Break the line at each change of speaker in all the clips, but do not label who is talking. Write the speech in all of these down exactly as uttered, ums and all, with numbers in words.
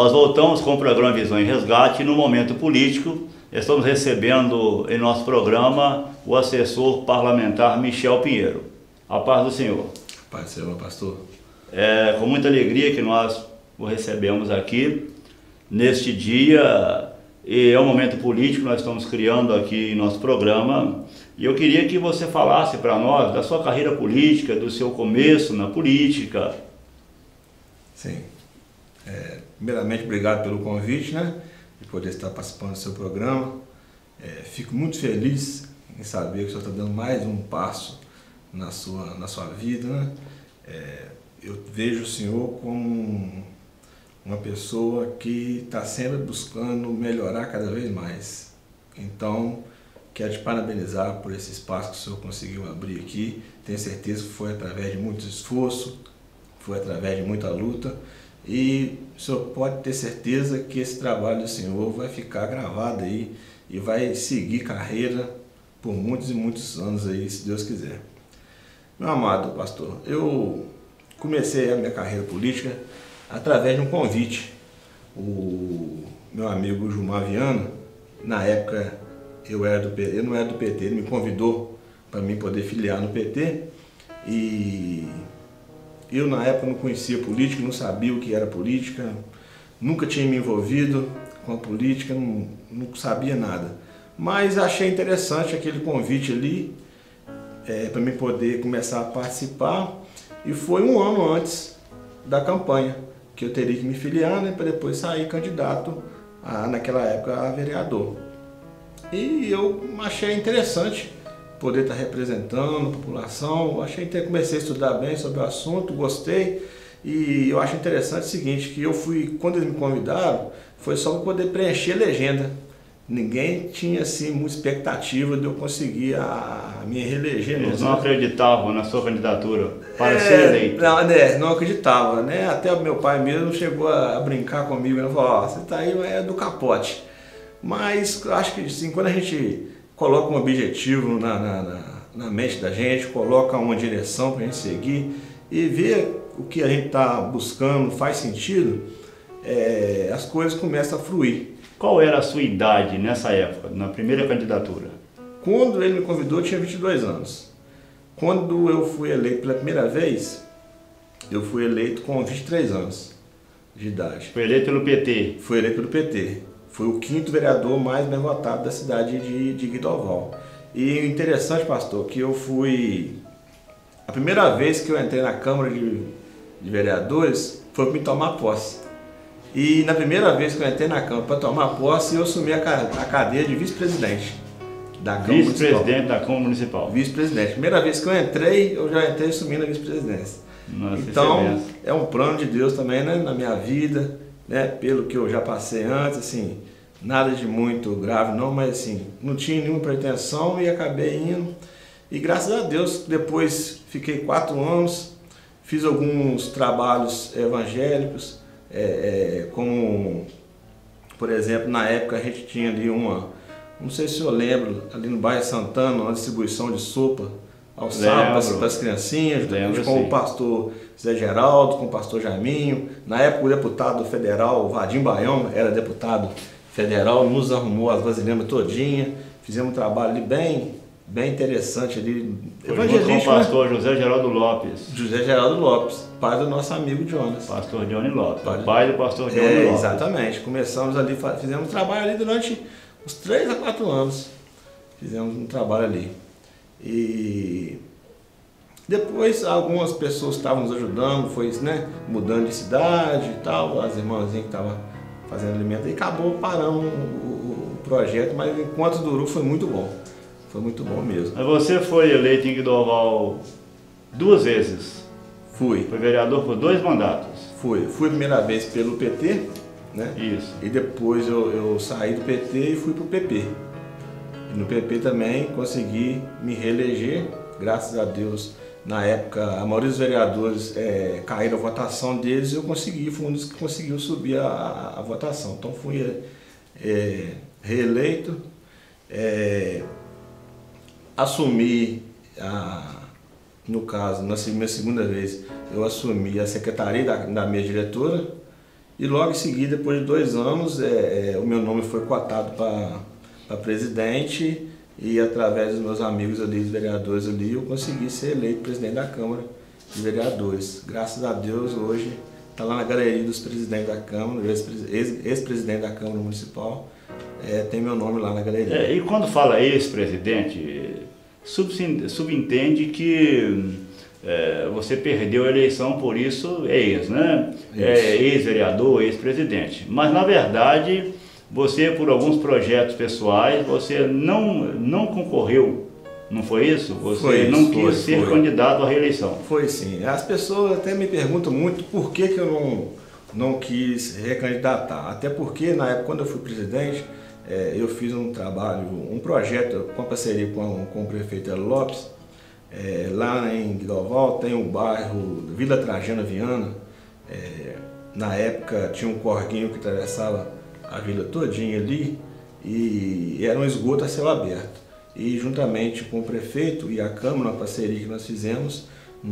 Nós voltamos com o programa Visão em Resgate e no momento político estamos recebendo em nosso programa o assessor parlamentar Michel Pinheiro. A paz do Senhor.
A paz do Senhor, pastor.
É com muita alegria que nós o recebemos aqui neste dia, e é um momento político que nós estamos criando aqui em nosso programa, e eu queria que você falasse para nós da sua carreira política, do seu começo na política.
Sim. É, primeiramente, obrigado pelo convite, né, de poder estar participando do seu programa. É, fico muito feliz em saber que o senhor está dando mais um passo na sua, na sua vida, né? É, eu vejo o senhor como uma pessoa que está sempre buscando melhorar cada vez mais. Então, quero te parabenizar por esse espaço que o senhor conseguiu abrir aqui. Tenho certeza que foi através de muito esforço, foi através de muita luta. E o senhor pode ter certeza que esse trabalho do senhor vai ficar gravado aí e vai seguir carreira por muitos e muitos anos aí, se Deus quiser. Meu amado pastor, eu comecei a minha carreira política através de um convite. O meu amigo Gilmar Viana, na época eu, era do P T, eu não era do P T, ele me convidou para mim poder filiar no P T, e eu na época não conhecia política, não sabia o que era política, nunca tinha me envolvido com a política, não, não sabia nada. Mas achei interessante aquele convite ali, é, para mim poder começar a participar, e foi um ano antes da campanha que eu teria que me filiar, né, para depois sair candidato a, naquela época, a vereador. E eu achei interessante poder estar representando a população, achei que comecei a estudar bem sobre o assunto, gostei, e eu acho interessante o seguinte, que eu fui, quando eles me convidaram, foi só para poder preencher a legenda. Ninguém tinha assim muita expectativa de eu conseguir a, a me reeleger.
Eles não acreditavam na sua candidatura para
é,
ser eleito.
Não, né, não acreditava, né? Até o meu pai mesmo chegou a, a brincar comigo, ele falou, ó, oh, você tá aí, é do capote. Mas acho que assim, quando a gente coloca um objetivo na, na, na, na mente da gente, coloca uma direção para a gente seguir e vê o que a gente está buscando faz sentido, é, as coisas começam a fluir.
Qual era a sua idade nessa época, na primeira candidatura?
Quando ele me convidou, eu tinha vinte e dois anos. Quando eu fui eleito pela primeira vez, eu fui eleito com vinte e três anos de idade.
Foi eleito pelo P T?
Fui eleito pelo P T. Fui o quinto vereador mais bem votado da cidade de, de Guidoval. E o interessante, pastor, que eu fui... A primeira vez que eu entrei na Câmara de, de Vereadores foi para me tomar posse. E na primeira vez que eu entrei na Câmara para tomar posse, eu assumi a, a cadeira de vice-presidente da Câmara Municipal.
Vice-presidente da Câmara Municipal.
Vice-presidente. Primeira vez que eu entrei, eu já entrei assumindo a vice-presidência. Então, é um plano de Deus também, né, na minha vida, né, pelo que eu já passei antes, assim, nada de muito grave não, mas assim, não tinha nenhuma pretensão e acabei indo. E graças a Deus, depois fiquei quatro anos, fiz alguns trabalhos evangélicos, É, é, como, por exemplo, na época a gente tinha ali uma, não sei se eu lembro, ali no bairro Santana, uma distribuição de sopa aos sábados para as criancinhas,
lembro,
com sim. o pastor Zé Geraldo, com o pastor Jaiminho. Na época o deputado federal, Vadim Baião, era deputado federal, nos arrumou as vasilhamas todinha, fizemos um trabalho ali bem, bem interessante ali.
Evangelista, com o pastor, né? José Geraldo Lopes.
José Geraldo Lopes, pai do nosso amigo Jonas.
Pastor Johnny Lopes,
pai,
pai do pastor Johnny
é,
Lopes.
Exatamente, começamos ali, fizemos um trabalho ali durante uns três a quatro anos. Fizemos um trabalho ali. E depois algumas pessoas estavam nos ajudando, foi, né, mudando de cidade e tal, as irmãzinhas que estavam fazendo alimento, e acabou parando o, o, o projeto, mas enquanto durou foi muito bom. Foi muito bom mesmo.
Mas você foi eleito em Guidoval duas vezes?
Fui.
Foi vereador por dois mandatos?
Fui. Fui a primeira vez pelo P T, né?
Isso.
E depois eu, eu saí do P T e fui pro P P. E no P P também consegui me reeleger, graças a Deus. Na época, a maioria dos vereadores é, caíram a votação deles e eu consegui, fui um dos que conseguiu subir a, a, a votação. Então fui é, reeleito. É, assumi, a, no caso, na minha segunda vez, eu assumi a secretaria da, da minha diretora E logo em seguida, depois de dois anos, é, é, o meu nome foi cotado para presidente e através dos meus amigos ali, os vereadores ali, eu consegui ser eleito presidente da Câmara de Vereadores. Graças a Deus, hoje está lá na galeria dos presidentes da Câmara, ex-presidente da Câmara Municipal, é, tem meu nome lá na galeria.
É, e quando fala ex-presidente, subentende que é, você perdeu a eleição, por isso é ex, né? É, ex-vereador, ex-presidente. Mas na verdade, você, por alguns projetos pessoais, você não, não concorreu, não foi isso? Você
foi isso,
não quis
foi,
ser
foi.
candidato à reeleição.
Foi sim. As pessoas até me perguntam muito por que, que eu não, não quis recandidatar. Até porque na época, quando eu fui presidente, é, eu fiz um trabalho, um projeto com a parceria com, com o prefeito Hélio Lopes. É, lá em Guidoval tem um bairro, Vila Trajana Viana. É, na época tinha um corguinho que atravessava a vila todinha ali e era um esgoto a céu aberto. E juntamente com o prefeito e a Câmara, uma parceria que nós fizemos,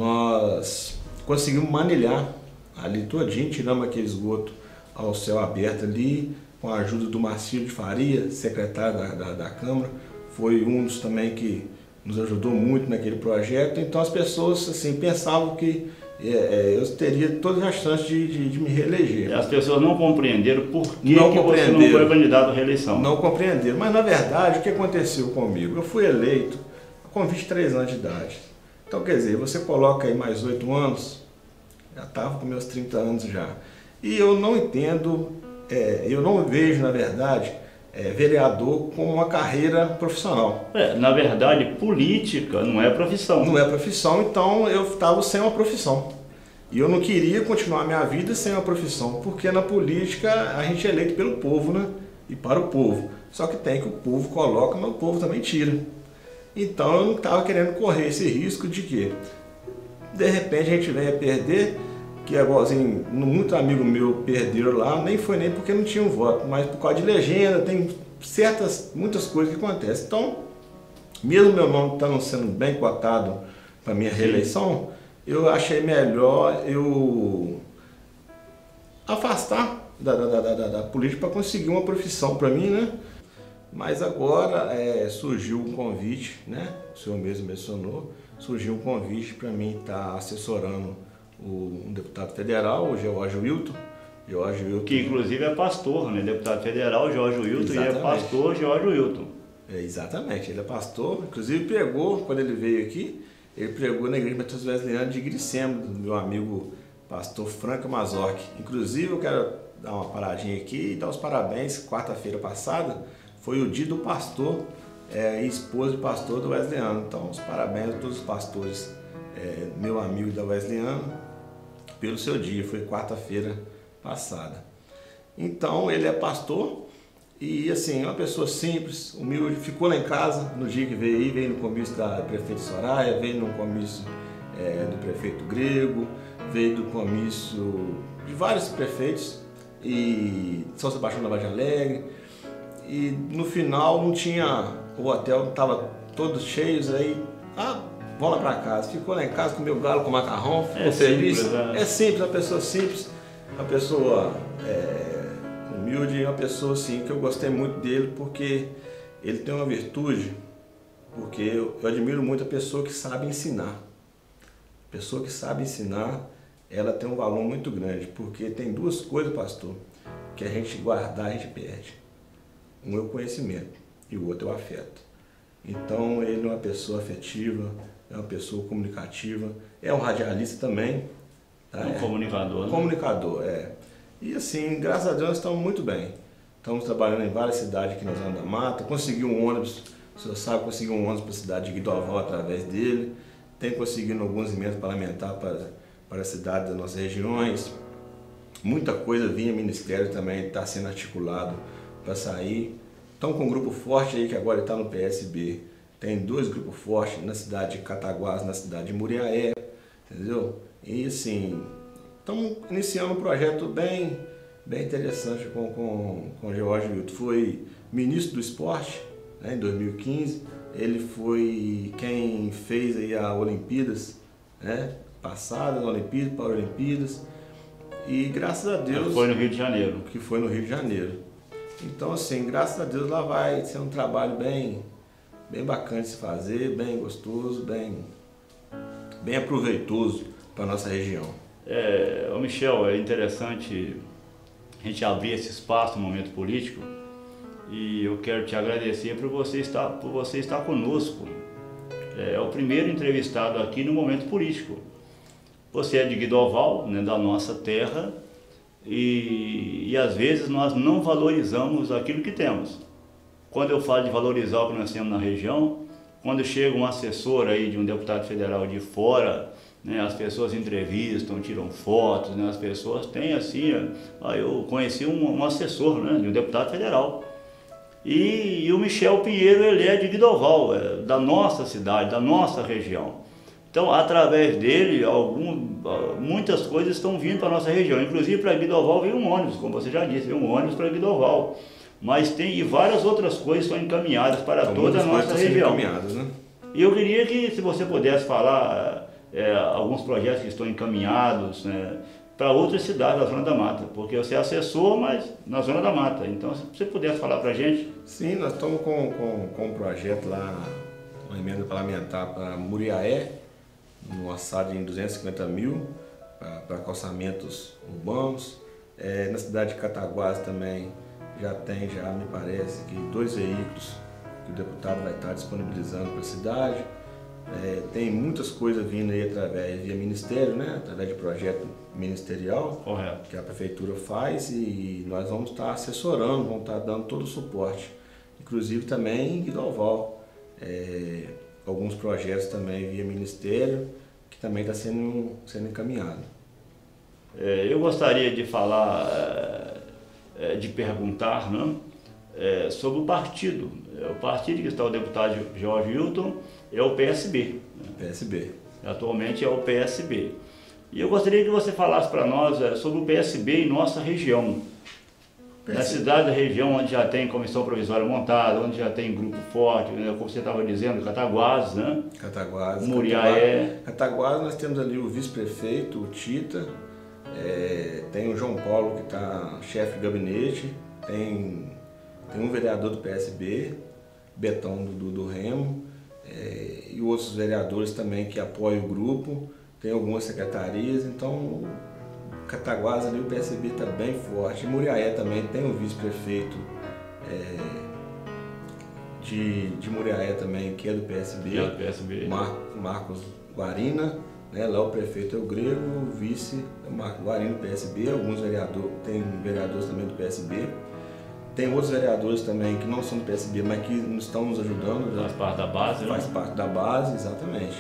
nós conseguimos manilhar ali todinho, tiramos aquele esgoto ao céu aberto ali, com a ajuda do Marcílio de Faria, secretário da, da, da Câmara, foi um dos também que nos ajudou muito naquele projeto. Então as pessoas assim, pensavam que é, eu teria todas as chances de, de, de me reeleger.
As pessoas não compreenderam por que,
não
que você não foi candidato à reeleição.
Não compreenderam, mas na verdade o que aconteceu comigo? Eu fui eleito com vinte e três anos de idade. Então quer dizer, você coloca aí mais oito anos, já estava com meus trinta anos já. E eu não entendo, é, eu não vejo na verdade, É, vereador com uma carreira profissional.
É, na verdade, política não é profissão.
Não é profissão, então eu estava sem uma profissão. E eu não queria continuar a minha vida sem uma profissão, porque na política a gente é eleito pelo povo, né? E para o povo. Só que tem que o povo coloca, mas o povo também tira. Então eu não estava querendo correr esse risco de que, de repente, a gente venha perder, que é igualzinho, muito amigo meu perderam lá, nem foi nem porque não tinha um voto, mas por causa de legenda, tem certas, muitas coisas que acontecem. Então, mesmo meu nome estando sendo bem cotado para minha reeleição, eu achei melhor eu afastar da, da, da, da, da política para conseguir uma profissão para mim, né? Mas agora é, surgiu um convite, né? O senhor mesmo mencionou, surgiu um convite para mim estar assessorando o, um deputado federal, o George Wilton. George Wilton.
Que inclusive é pastor, né? Deputado federal, George Wilton, e é pastor, George Wilton.
É, exatamente, ele é pastor, inclusive pregou, quando ele veio aqui, ele pregou na Igreja Metodista Wesleyana de Gricema, do meu amigo pastor Franco Mazorchi. Inclusive eu quero dar uma paradinha aqui e dar os parabéns, quarta-feira passada foi o dia do pastor é, e esposa de pastor do Wesleyano. Então os parabéns a todos os pastores, é, meu amigo da Wesleyana, pelo seu dia, foi quarta-feira passada. Então ele é pastor e assim, uma pessoa simples, humilde, ficou lá em casa no dia que veio aí, veio no comício da prefeita Soraya, veio no comício é, do prefeito Grego, veio do comício de vários prefeitos e São Sebastião da Vargem Alegre, e no final não tinha, o hotel estava todos cheios, aí, ah, vamos lá para casa, ficou lá em casa com meu galo com macarrão, ficou
é
feliz.
Simples, né?
É simples, uma pessoa simples, uma pessoa é, humilde, uma pessoa assim, que eu gostei muito dele porque ele tem uma virtude, porque eu, eu admiro muito a pessoa que sabe ensinar. A pessoa que sabe ensinar, ela tem um valor muito grande, porque tem duas coisas, pastor, que a gente guardar, a gente perde. Um é o conhecimento e o outro é o afeto. Então ele é uma pessoa afetiva, é uma pessoa comunicativa, é um radialista também. Tá?
É um comunicador.
Um comunicador, é. E assim, graças a Deus nós estamos muito bem. Estamos trabalhando em várias cidades aqui na Zona da Mata, consegui um ônibus, o senhor sabe, consegui um ônibus para a cidade de Guidoval através dele, tem conseguido alguns emendas parlamentares para, para a cidade das nossas regiões. Muita coisa vinha ministério também, está sendo articulado para sair. Estão com um grupo forte aí que agora está no P S B. Tem dois grupos fortes na cidade de Cataguás, na cidade de Muriaé, entendeu? E assim, estamos iniciando um projeto bem, bem interessante com, com, com o George Wilton. Foi ministro do esporte, né, em dois mil e quinze. Ele foi quem fez aí a Olimpíadas, né, passada, as Olimpíadas, para Olimpíadas. E graças a Deus...
Foi no Rio de Janeiro.
Que foi no Rio de Janeiro. Então, assim, graças a Deus lá vai ser um trabalho bem, bem bacana de se fazer, bem gostoso, bem, bem aproveitoso para a nossa região.
É, ô Michel, é interessante a gente abrir esse espaço no momento político e eu quero te agradecer por você estar, por você estar conosco. É, é o primeiro entrevistado aqui no momento político. Você é de Guidoval, né, da nossa terra, e, e às vezes nós não valorizamos aquilo que temos. Quando eu falo de valorizar o que nós temos na região, quando chega um assessor aí de um deputado federal de fora, né, as pessoas entrevistam, tiram fotos, né, as pessoas têm assim, ah, eu conheci um, um assessor, né, de um deputado federal. E, e o Michel Pinheiro, ele é de Guidoval, é, da nossa cidade, da nossa região. Então, através dele, algum, muitas coisas estão vindo para a nossa região. Inclusive, para Guidoval veio um ônibus, como você já disse, veio um ônibus para Guidoval. Mas tem e várias outras coisas estão encaminhadas para então, toda a nossa região.
Né?
E eu queria que, se você pudesse falar é, alguns projetos que estão encaminhados, né, para outras cidades da Zona da Mata, porque você é assessor, mas na Zona da Mata. Então, se você pudesse falar para a gente.
Sim, nós estamos com, com, com um projeto lá, uma emenda parlamentar para Muriaé, no orçado em duzentos e cinquenta mil para calçamentos urbanos. É, na cidade de Cataguases também já tem, já me parece, que dois veículos que o deputado vai estar disponibilizando para a cidade. É, tem muitas coisas vindo aí através via ministério, né? Através de projeto ministerial.
Correto.
Que a prefeitura faz e nós vamos estar assessorando, vamos estar dando todo o suporte. Inclusive também em Guidoval. É, alguns projetos também via ministério, que também está sendo, sendo encaminhado.
É, eu gostaria de falar, é, de perguntar, né, é, sobre o partido. O partido que está o deputado Jorge Hilton é o P S B. Né?
P S B.
Atualmente é o P S B. E eu gostaria que você falasse para nós é, sobre o P S B em nossa região. Na cidade da região onde já tem comissão provisória montada, onde já tem grupo forte, né, como você estava dizendo, Cataguases, né?
Cataguases.
Muriaé.
Cataguases nós temos ali o vice-prefeito, o Tita, é, tem o João Paulo que está chefe de gabinete, tem, tem um vereador do P S B, Betão do, do, do Remo, é, e outros vereadores também que apoiam o grupo, tem algumas secretarias, então Cataguases ali o P S B está bem forte. Em Muriaé também tem um vice-prefeito é, de, de Muriaé também, que é do P S B,
é do P S B.
Mar, Marcos Guarina, né? Lá o prefeito é o Grego, o vice é o Marcos Guarina do P S B, alguns vereadores, tem vereadores também do P S B. Tem outros vereadores também que não são do P S B, mas que estão nos ajudando.
Faz parte da base,
Faz
né?
parte da base, exatamente.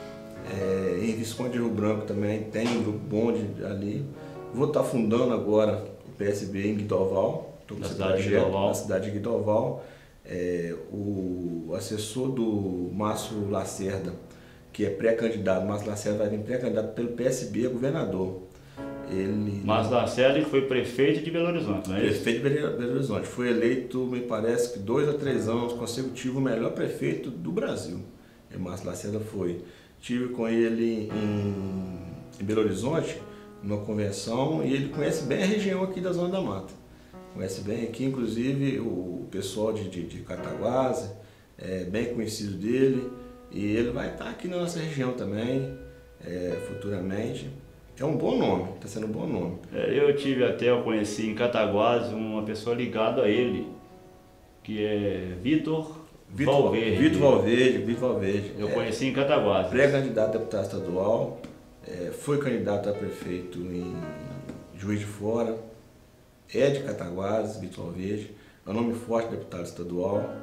É, em Visconde de Rio Branco também tem um grupo bom de, ali. Vou estar fundando agora o P S B em Guidoval, estou com esse projeto na cidade de Guidoval. É, o assessor do Márcio Lacerda, que é pré-candidato, Márcio Lacerda vai vir pré-candidato pelo P S B a governador. Ele,
Márcio Lacerda, que foi prefeito de Belo Horizonte, não é isso?
Prefeito de Belo Horizonte. Foi eleito, me parece que dois a três anos consecutivos, o melhor prefeito do Brasil. E Márcio Lacerda foi. Estive com ele em, em Belo Horizonte, numa convenção, e ele conhece bem a região aqui da Zona da Mata. Conhece bem aqui, inclusive, o pessoal de, de, de Cataguases, é bem conhecido dele, e ele vai estar aqui na nossa região também, é, futuramente. É um bom nome, está sendo um bom nome.
É, eu tive até, eu conheci em Cataguases uma pessoa ligada a ele, que é Vitor Valverde.
Vitor Valverde, Vitor Valverde.
Eu
é,
conheci em Cataguases.
Pré-candidato a deputado estadual, é, foi candidato a prefeito em Juiz de Fora, é de Cataguases, Vitor Valverde, é um nome forte de deputado estadual.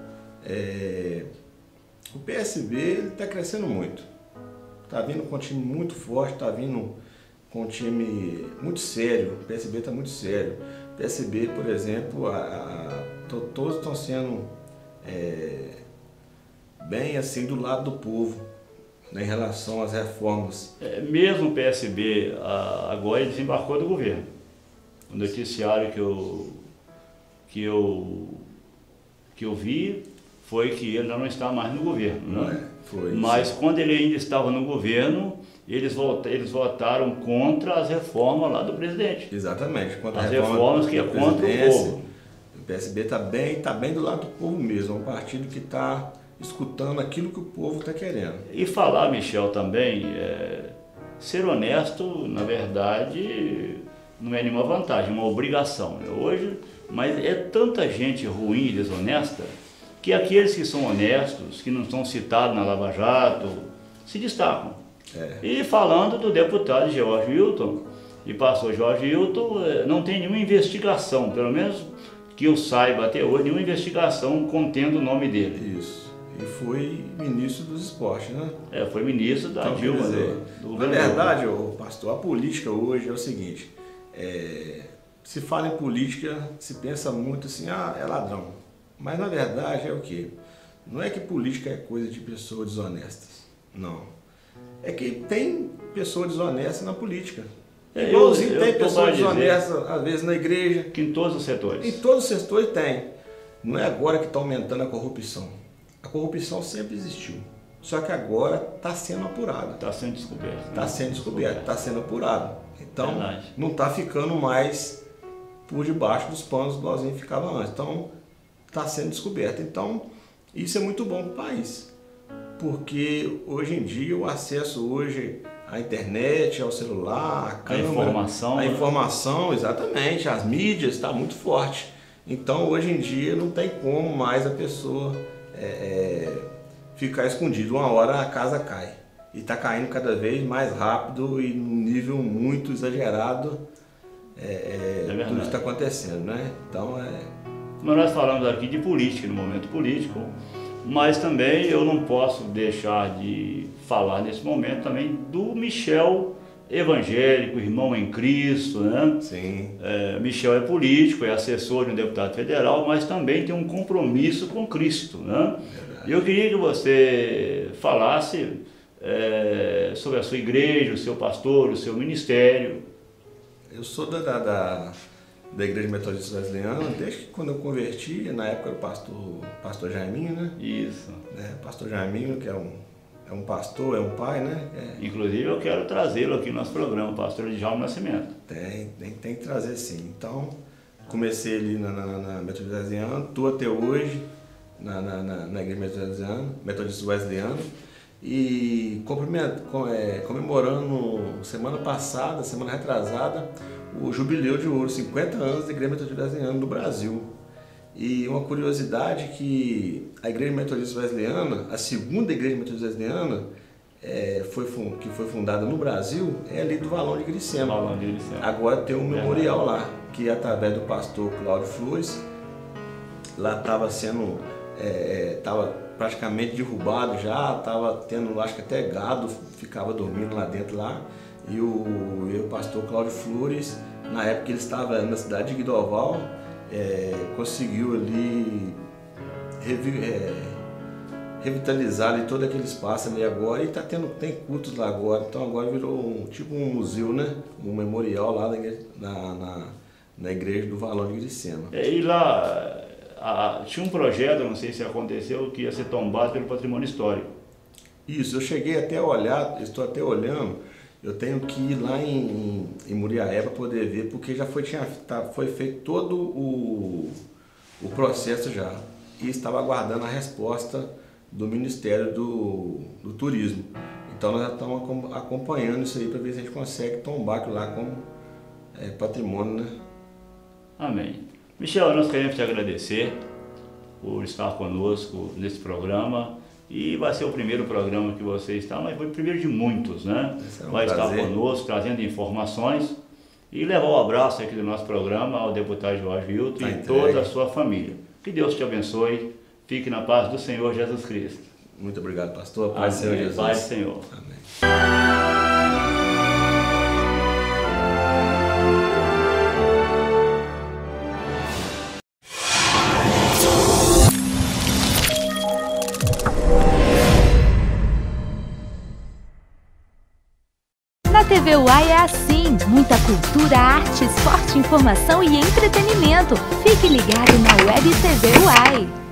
É, o P S B está crescendo muito, está vindo com um time muito forte, está vindo com um time muito sério, o P S B está muito sério. O P S B, por exemplo, a, a, todos estão sendo é, bem assim do lado do povo, né, em relação às reformas.
É, mesmo o P S B a, agora ele desembarcou do governo. O noticiário que eu, que eu, que eu vi foi que ele não está mais no governo. Né?
É, foi,
Mas sim. Quando ele ainda estava no governo, eles, vota, eles votaram contra as reformas lá do presidente.
Exatamente, contra
as
a reforma
reformas que é contra o povo.
O P S B está bem, tá bem do lado do povo mesmo, é um partido que está escutando aquilo que o povo está querendo.
E falar, Michel, também, é, ser honesto, na verdade, não é nenhuma vantagem, é uma obrigação. Né? Hoje, mas é tanta gente ruim e desonesta que aqueles que são honestos, que não são citados na Lava Jato, se destacam. É. E falando do deputado George Wilton, e pastor George Wilton, não tem nenhuma investigação, pelo menos que eu saiba até hoje, nenhuma investigação contendo o nome dele.
Isso. E foi ministro dos esportes, né?
É, foi ministro da
então,
Dilma.
Dizer,
do, do
na verdade, ô, pastor, a política hoje é o seguinte, é, se fala em política, se pensa muito assim, ah, é ladrão. Mas na verdade é o quê? Não é que política é coisa de pessoas desonestas, não. É que tem pessoas desonestas na política.
É,
Igualzinho
eu,
tem
eu
pessoas desonestas, às vezes, na igreja.
Que em todos os setores.
Em todos os setores tem. Não é agora que está aumentando a corrupção. A corrupção sempre existiu. Só que agora está sendo apurada.
Está sendo descoberta.
Está sendo descoberta, está sendo apurada. Então,
verdade. Não
está ficando mais por debaixo dos panos, igualzinho ficava antes. Então, está sendo descoberta. Então, isso é muito bom para o país. Porque hoje em dia, o acesso hoje à internet, ao celular, à câmera,
a informação,
a
né?
informação, exatamente, as mídias, está muito forte. Então, hoje em dia, não tem como mais a pessoa é, é, ficar escondida. Uma hora a casa cai. E está caindo cada vez mais rápido e num nível muito exagerado. É, é, é tudo isso está acontecendo, né? Então, é...
Mas nós falamos aqui de política, no momento político, mas também eu não posso deixar de falar nesse momento também do Michel evangélico, irmão em Cristo, né?
Sim.
É, Michel é político, é assessor de um deputado federal, mas também tem um compromisso com Cristo, né? E eu queria que você falasse é, sobre a sua igreja, o seu pastor, o seu ministério.
Eu sou da, da, da, da Igreja Metodista Wesleyana, desde que quando eu converti, na época era o pastor, pastor Jaiminho, né?
Isso.
É, pastor Jaiminho, que é um, é um pastor, é um pai, né? É...
Inclusive eu quero trazê-lo aqui no nosso programa, pastor Djalma Nascimento.
Tem, tem, tem que trazer sim. Então, comecei ali na, na, na Metodista Wesleyana, estou até hoje na, na, na, na Igreja Metodista Wesleyana, Metodista Wesleyana. E comemorando semana passada, semana retrasada, o jubileu de ouro, cinquenta anos da Igreja Metodista Wesleyana no Brasil. E uma curiosidade que a Igreja Metodista Wesleyana, a segunda Igreja Metodista Wesleyana, é, foi, que foi fundada no Brasil, é ali do Valão de Gricema.
Valão de Gricema.
Agora tem um memorial lá, que através do pastor Cláudio Flores, lá estava sendo... estava é, praticamente derrubado já, estava tendo, acho que até gado ficava dormindo lá dentro lá, e o, e o pastor Cláudio Flores, na época ele estava na cidade de Guidoval, é, conseguiu ali revi, é, revitalizar ali todo aquele espaço ali agora, e tá tendo, tem cultos lá agora, então agora virou um, tipo um museu, né? Um memorial lá na, na, na igreja do Valão de Gricema.
É, e lá... Ah, tinha um projeto, não sei se aconteceu, que ia ser tombado pelo patrimônio histórico.
Isso, eu cheguei até a olhar, estou até olhando, eu tenho que ir lá em, em Muriaé para poder ver, porque já foi, tinha, tá, foi feito todo o, o processo já, e estava aguardando a resposta do Ministério do, do Turismo. Então nós já estamos acompanhando isso aí para ver se a gente consegue tombar aquilo lá como é, patrimônio, né?
Amém. Michel, nós queremos te agradecer por estar conosco nesse programa, e vai ser o primeiro programa que você está, mas foi o primeiro de muitos, né?
É um
vai
prazer.
estar conosco, trazendo informações, e levar o um abraço aqui do nosso programa ao deputado George Wilton
tá
e
entregue.
toda a sua família. Que Deus te abençoe, fique na paz do Senhor Jesus Cristo.
Muito obrigado, pastor. Paz do Senhor Jesus.
Paz do Senhor.
Amém.
Na T V Uai é assim, muita cultura, arte, esporte, informação e entretenimento. Fique ligado na Web T V Uai.